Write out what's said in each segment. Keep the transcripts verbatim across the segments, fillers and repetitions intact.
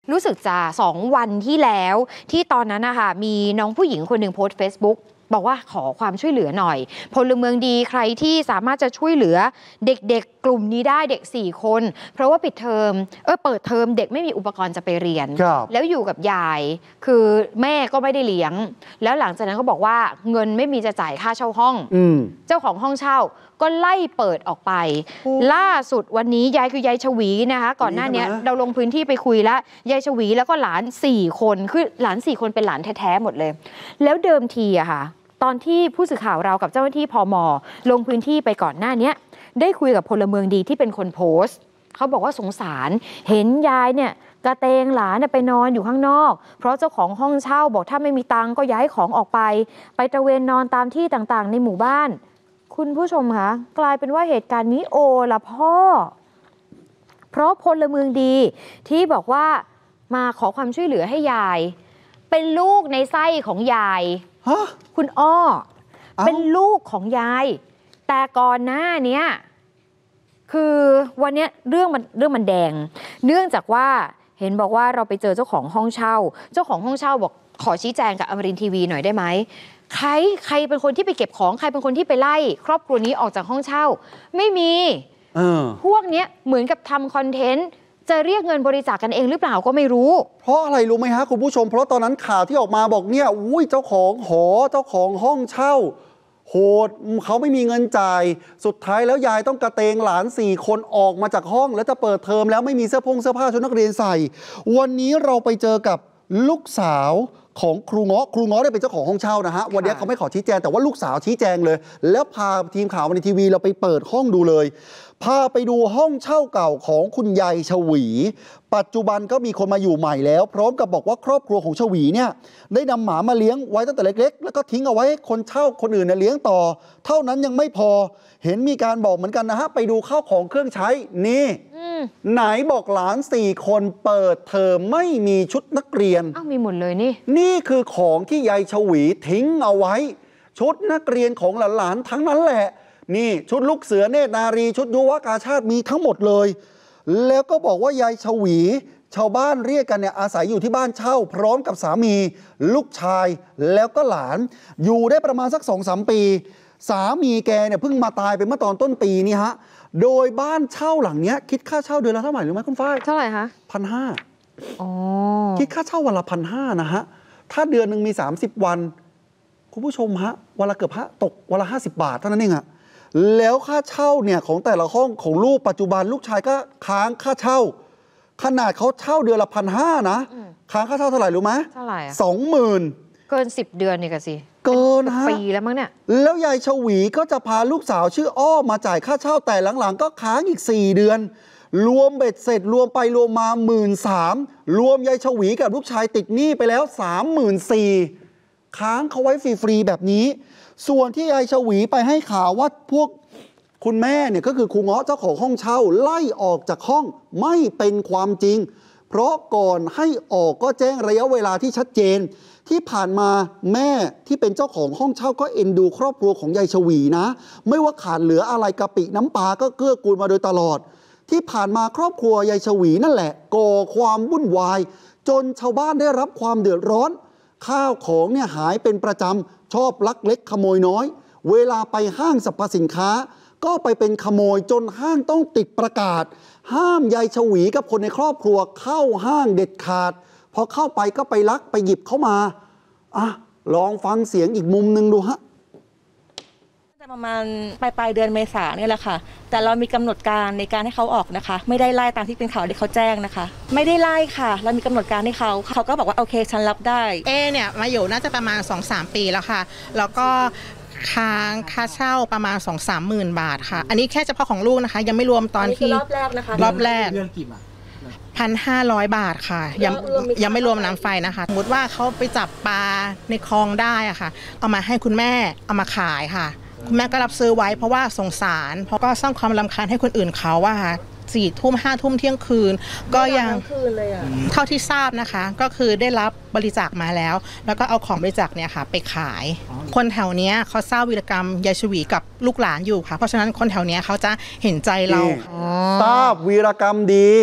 รู้สึกจะสองวันที่แล้วที่ตอนนั้นนะคะมีน้องผู้หญิงคนหนึ่งโพสต์ Facebook บอกว่าขอความช่วยเหลือหน่อยพลเมืองดีใครที่สามารถจะช่วยเหลือเด็กๆกลุ่มนี้ได้เด็กสี่คนเพราะว่าปิดเทอมเออเปิดเทอมเด็กไม่มีอุปกรณ์จะไปเรียนแล้วอยู่กับยายคือแม่ก็ไม่ได้เลี้ยงแล้วหลังจากนั้นก็บอกว่าเงินไม่มีจะจ่ายค่าเช่าห้องเจ้าของห้องเช่าก็ไล่เปิดออกไปล่าสุดวันนี้ยายคือยายชวีนะคะก่อนหน้านี้เราลงพื้นที่ไปคุยแล้วยายชวีแล้วก็หลานสี่คนคือหลานสี่คนเป็นหลานแท้ๆหมดเลยแล้วเดิมทีอะค่ะตอนที่ผู้สื่อข่าวเรากับเจ้าหน้าที่พม.ลงพื้นที่ไปก่อนหน้านี้ได้คุยกับพลเมืองดีที่เป็นคนโพสต์เขาบอกว่าสงสารเห็นยายเนี่ยกระเตงหลานไปนอนอยู่ข้างนอกเพราะเจ้าของห้องเช่าบอกถ้าไม่มีตังก็ย้ายของออกไปไปตระเวนนอนตามที่ต่างๆในหมู่บ้านคุณผู้ชมคะกลายเป็นว่าเหตุการณ์นี้โอละพ่อเพราะพลเมืองดีที่บอกว่ามาขอความช่วยเหลือให้ยายเป็นลูกในไส้ของยายคุณอ้อเป็นลูกของยายแต่ก่อนหน้านี้คือวันนี้เรื่องมันเรื่องมันแดงเนื่องจากว่าเห็นบอกว่าเราไปเจอเจ้าของห้องเช่าเจ้าของห้องเช่าบอกขอชี้แจงกับอมรินทร์ทีวีหน่อยได้ไหมใครใครเป็นคนที่ไปเก็บของใครเป็นคนที่ไปไล่ครอบครัวนี้ออกจากห้องเช่าไม่มีพวกนี้เหมือนกับทำคอนเทนต์จะเรียกเงินบริจาคกันเองหรือเปล่าก็ไม่รู้เพราะอะไรรู้ไหมฮะคุณผู้ชมเพราะตอนนั้นข่าวที่ออกมาบอกเนี่ยอุ้ยเจ้าของหอเจ้าของห้องเช่าโหดเขาไม่มีเงินจ่ายสุดท้ายแล้วยายต้องกระเตงหลานสี่คนออกมาจากห้องแล้วจะเปิดเทอมแล้วไม่มีเสื้อผงเสื้อผ้าชุดนักเรียนใส่วันนี้เราไปเจอกับลูกสาวของครูเงาะครูเงาะได้เป็นเจ้าของห้องเช่านะฮะวันนี้เขาไม่ขอชี้แจงแต่ว่าลูกสาวชี้แจงเลยแล้วพาทีมข่าวมาในทีวีเราไปเปิดห้องดูเลยพาไปดูห้องเช่าเก่าของคุณยายชวีปัจจุบันก็มีคนมาอยู่ใหม่แล้วพร้อมกับบอกว่าครอบครัวของชวีเนี่ยได้นำหมามาเลี้ยงไว้ตั้งแต่เล็กๆแล้วก็ทิ้งเอาไว้ให้คนเช่าคนอื่นเนี่ยเลี้ยงต่อเท่านั้นยังไม่พอเห็นมีการบอกเหมือนกันนะฮะไปดูข้าวของเครื่องใช้นี่ไหนบอกหลานสี่คนเปิดเทอมไม่มีชุดนักเรียนอ้าวมีหมดเลยนี่นี่คือของที่ยายชวีทิ้งเอาไว้ชุดนักเรียนของหลานๆทั้งนั้นแหละนี่ชุดลูกเสือเนตรนารีชุดยุวกาชาติมีทั้งหมดเลยแล้วก็บอกว่ายายชวีชาวบ้านเรียกกันเนี่ยอาศัยอยู่ที่บ้านเช่าพร้อมกับสามีลูกชายแล้วก็หลานอยู่ได้ประมาณสัก สองสาม ปีสามีแกเนี่ยเพิ่งมาตายไปเมื่อตอนต้นปีนี่ฮะโดยบ้านเช่าหลังเนี้ยคิดค่าเช่าเดือนละเท่าไหร่รู้ไหมคุณฝ้ายเท่าไหร่คะพันห้าคิดค่าเช่าวันละพันห้านะฮะถ้าเดือนหนึ่งมีสามสิบวันคุณผู้ชมฮะวันละเกือบฮะตกวันละห้าสิบบาทเท่านั้นเองอะแล้วค่าเช่าเนี่ยของแต่ละห้องของลูกปัจจุบันลูกชายก็ค้างค่าเช่าขนาดเขาเช่าเดือนละพันห้านะค้างค่าเช่าเท่าไหร่รู้ไหมเท่าไหร่สองหมื่นเกินสิบเดือนนี่กันสิเกินฮะปีแล้วมั้งเนี่ยแล้วยายชวีก็จะพาลูกสาวชื่ออ้อมาจ่ายค่าเช่าแต่หลังๆก็ค้างอีกสี่เดือนรวมเบ็ดเสร็จรวมไปรวมมาหมื่นสามรวมยายชวีกับลูกชายติดหนี้ไปแล้วสามหมื่นสี่ค้างเขาไว้ฟรีๆแบบนี้ส่วนที่ยายชวีไปให้ข่าวว่าพวกคุณแม่เนี่ยก็คือครูเงาะเจ้าของห้องเช่าไล่ออกจากห้องไม่เป็นความจริงเพราะก่อนให้ออกก็แจ้งระยะเวลาที่ชัดเจนที่ผ่านมาแม่ที่เป็นเจ้าของห้องเช่าก็เอ็นดูครอบครัวของยายชวีนะไม่ว่าขาดเหลืออะไรกะปิน้ำปลาก็เกื้อกูลมาโดยตลอดที่ผ่านมาครอบครัวยายชวีนั่นแหละก่อความวุ่นวายจนชาวบ้านได้รับความเดือดร้อนข้าวของเนี่ยหายเป็นประจำชอบลักเล็กขโมยน้อยเวลาไปห้างสรรพสินค้าก็ไปเป็นขโมยจนห้างต้องติดประกาศห้ามยายชวีกับคนในครอบครัวเข้าห้างเด็ดขาดพอเข้าไปก็ไปลักไปหยิบเข้ามาอ่ะลองฟังเสียงอีกมุมหนึ่งดูฮะประมาณปลายปลายเดือนเมษาเนี่ยแหละค่ะแต่เรามีกำหนดการในการให้เขาออกนะคะไม่ได้ไล่ตามที่เป็นข่าวที่เขาแจ้งนะคะไม่ได้ไล่ค่ะเรามีกำหนดการให้เขาเขาก็บอกว่าโอเคฉันรับได้เอเนี่ยมาอยู่น่าจะประมาณ สองสาม ปีแล้วค่ะแล้วก็ค้างค่าเช่าประมาณ สองสาม หมื่นบาทค่ะอันนี้แค่เฉพาะของลูกนะคะยังไม่รวมตอนที่รอบแรกนะคะรอบแรกเดือนกี่บาทพันห้าร้อยบาทค่ะยังยังไม่รวมน้ำไฟนะคะสมมติว่าเขาไปจับปลาในคลองได้อะค่ะเอามาให้คุณแม่เอามาขายค่ะคุณแม่ก็รับซื้อไว้เพราะว่าสงสารเพราะก็สร้างความรำคาญให้คนอื่นเขาว่าค่ะสี่ทุ่มห้าทุ่มเที่ยงคืนก็ยังเท่าที่ทราบนะคะก็คือได้รับบริจาคมาแล้วแล้วก็เอาของบริจาคเนี่ยค่ะไปขายคนแถวนี้เขาทราบวีรกรรมยายชวีกับลูกหลานอยู่ค่ะเพราะฉะนั้นคนแถวนี้เขาจะเห็นใจเราทราบวีรกรรมดี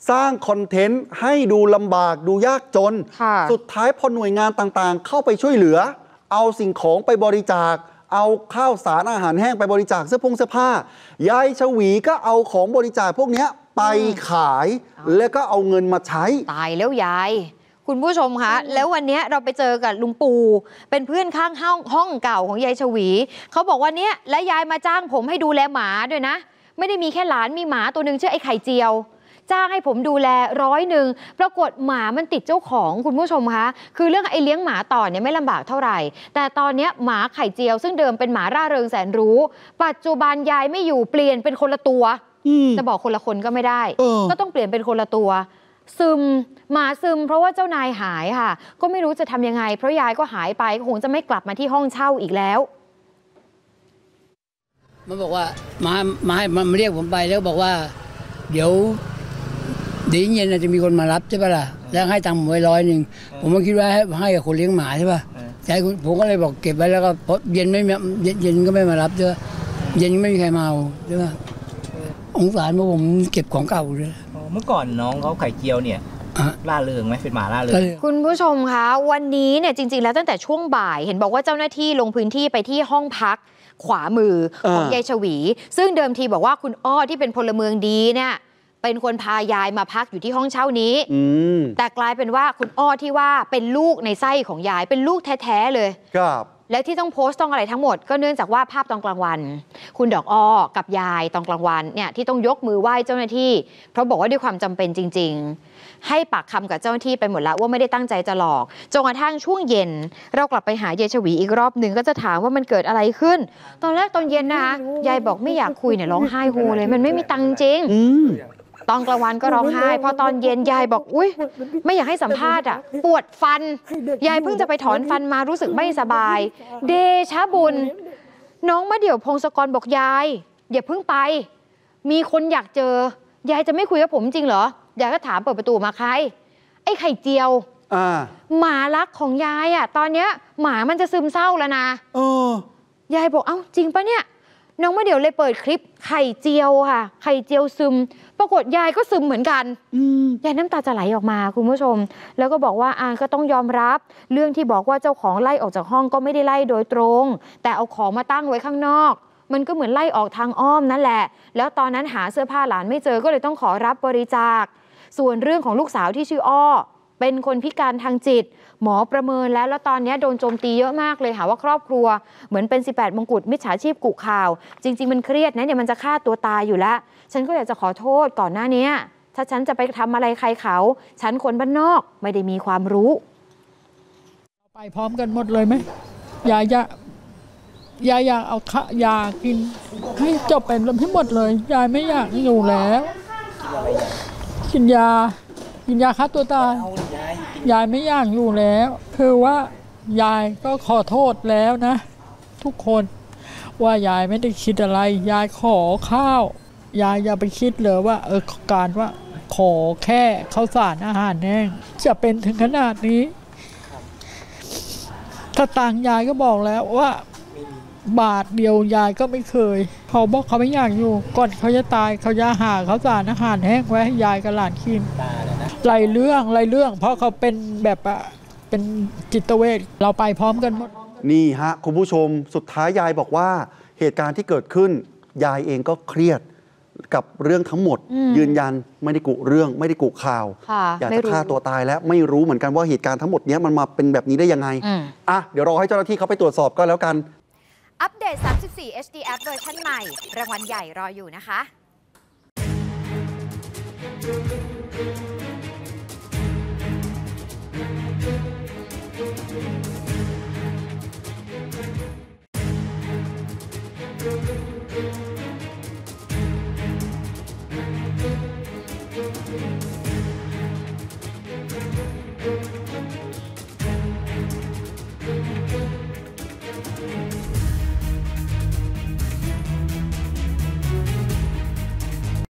สร้างคอนเทนต์ให้ดูลำบากดูยากจนสุดท้ายพอหน่วยงานต่างๆเข้าไปช่วยเหลือเอาสิ่งของไปบริจาคเอาข้าวสารอาหารแห้งไปบริจาคเสื้อผงเสื้อผ้ายายชวีก็เอาของบริจาคพวกนี้ไปขายแล้วก็เอาเงินมาใช้ตายแล้วยายคุณผู้ชมคะแล้ววันนี้เราไปเจอกับลุงปู่เป็นเพื่อนข้างห้องห้องเก่าของยายชวีเขาบอกว่าเนี้ยและยายมาจ้างผมให้ดูแลหมาด้วยนะไม่ได้มีแค่หลานมีหมาตัวหนึ่งชื่อไอ้ไข่เจียวจ้างให้ผมดูแลร้อยหนึ่งปรากฏหมามันติดเจ้าของคุณผู้ชมคะคือเรื่องไอ้เลี้ยงหมาต่อเนี่ยไม่ลำบากเท่าไหร่แต่ตอนนี้หมาไข่เจียวซึ่งเดิมเป็นหมาร่าเริงแสนรู้ปัจจุบันยายไม่อยู่เปลี่ยนเป็นคนละตัวจะบอกคนละคนก็ไม่ได้ก็ต้องเปลี่ยนเป็นคนละตัวซึมหมาซึมเพราะว่าเจ้านายหายค่ะก็ไม่รู้จะทำยังไงเพราะยายก็หายไปคงจะไม่กลับมาที่ห้องเช่าอีกแล้วมันบอกว่ามามาให้มันเรียกผมไปแล้วบอกว่าเดี๋ยวเดี๋ยวเย็นจะมีคนมารับใช่ป่ะล่ะแล้วให้ตังค์ผมไว้ร้อยหนึ่งผมก็คิดว่าให้ให้กับคนเลี้ยงหมาใช่ป่ะใช่ผมก็เลยบอกเก็บไว้แล้วก็พอเย็นไม่เย็นก็ไม่มารับใช่ป่ะเย็นก็ไม่มีใครมาเอาใช่ป่ะองศาเพราะผมเก็บของเก่าเลยเมื่อก่อนน้องเขาไข่เจียวเนี่ยล่าเริงไหมเป็นหมาล่าเริงคุณผู้ชมคะวันนี้เนี่ยจริงๆแล้วตั้งแต่ช่วงบ่ายเห็นบอกว่าเจ้าหน้าที่ลงพื้นที่ไปที่ห้องพักขวามือของยายชวีซึ่งเดิมทีบอกว่าคุณอ้อที่เป็นพลเมืองดีเนี่ยเป็นคนพายายมาพักอยู่ที่ห้องเช่านี้แต่กลายเป็นว่าคุณอ้อที่ว่าเป็นลูกในไส้ของยายเป็นลูกแท้ๆเลยครับและที่ต้องโพสต์ต้องอะไรทั้งหมดก็เนื่องจากว่าภาพตอนกลางวันคุณดอกอ้อกับยายตอนกลางวันเนี่ยที่ต้องยกมือไหว้เจ้าหน้าที่เพราะบอกว่าด้วยความจำเป็นจริงๆให้ปากคำกับเจ้าหน้าที่ไปหมดแล้วว่าไม่ได้ตั้งใจจะหลอกจนกระทั่งช่วงเย็นเรากลับไปหายายชวีอีกรอบหนึ่งก็จะถามว่ามันเกิดอะไรขึ้นตอนแรกตอนเย็นนะคะยายบอกไม่อยากคุยเนี่ยร้องไห้โฮเลยมันไม่มีตังค์จริงตอนกลางวันก็ร้องไห้พอตอนเย็นยายบอกอุ้ยไม่อยากให้สัมภาษณ์อ่ะปวดฟันยายเพิ่งจะไปถอนฟันมารู้สึกไม่สบายเดชะบุญน้องมะเดี่ยวพงศกรบอกยายอย่าเพิ่งไปมีคนอยากเจอยายจะไม่คุยกับผมจริงเหรอยายก็ถามเปิดประตูมาใครไอ้ไข่เจียวหมารักของยายอ่ะตอนเนี้ยหมามันจะซึมเศร้าแล้วนะยายบอกเอ้าจริงปะเนี่ยน้องมะเดี่ยวเลยเปิดคลิปไข่เจียวค่ะไข่เจียวซึมปรากฏยายก็ซึมเหมือนกันยายน้ำตาจะไหลออกมาคุณผู้ชมแล้วก็บอกว่าอ่าก็ต้องยอมรับเรื่องที่บอกว่าเจ้าของไล่ออกจากห้องก็ไม่ได้ไล่โดยตรงแต่เอาของมาตั้งไว้ข้างนอกมันก็เหมือนไล่ออกทางอ้อมนั่นแหละแล้วตอนนั้นหาเสื้อผ้าหลานไม่เจอก็เลยต้องขอรับบริจาคส่วนเรื่องของลูกสาวที่ชื่ออ้อเป็นคนพิการทางจิตหมอประเมินแล้วแล้วตอนนี้โดนโจมตีเยอะมากเลยค่ะว่าครอบครัวเหมือนเป็นสิบแปดมงกุฎมิจฉาชีพกุข่าวจริงๆมันเครียดนะเนี่ยมันจะฆ่าตัวตายอยู่แล้วฉันก็อยากจะขอโทษก่อนหน้านี้ถ้าฉันจะไปทำอะไรใครเขาฉันคนบ้านนอกไม่ได้มีความรู้ไปพร้อมกันหมดเลยไหมยายะยายอยากเอาขะยากินให้จบเป็นให้หมดเลยยายไม่อยากอยู่แล้วกินยากินยาฆ่าตัวตายยายไม่อยากอยู่แล้วคือว่ายายก็ขอโทษแล้วนะทุกคนว่ายายไม่ได้คิดอะไรยายขอข้าวยายอย่าไปคิดเลยว่าเออการว่าขอแค่ข้าวสารอาหารแห้งจะเป็นถึงขนาดนี้ถ้าตังยายก็บอกแล้วว่าบาทเดียวยายก็ไม่เคยเขาบอกเขาไม่อยากอยู่ก่อนเขาจะตายเขาจะหาข้าวสารอาหารแห้งไว้ให้ยายกับหลานกินไรเรื่องไรเรื่องเพราะเขาเป็นแบบเป็นจิตเวชเราไปพร้อมกันหมดนี่ฮะคุณผู้ชมสุดท้ายยายบอกว่าเหตุการณ์ที่เกิดขึ้นยายเองก็เครียดกับเรื่องทั้งหมดยืนยันไม่ได้กุเรื่องไม่ได้กุข่าวอยากจะฆ่าตัวตายแล้วไม่รู้เหมือนกันว่าเหตุการณ์ทั้งหมดนี้มันมาเป็นแบบนี้ได้ยังไงอ่ะเดี๋ยวรอให้เจ้าหน้าที่เขาไปตรวจสอบก็แล้วกันอัปเดต สามสิบสี่ เอช ดี App เวอร์ชันใหม่รางวัลใหญ่รออยู่นะคะ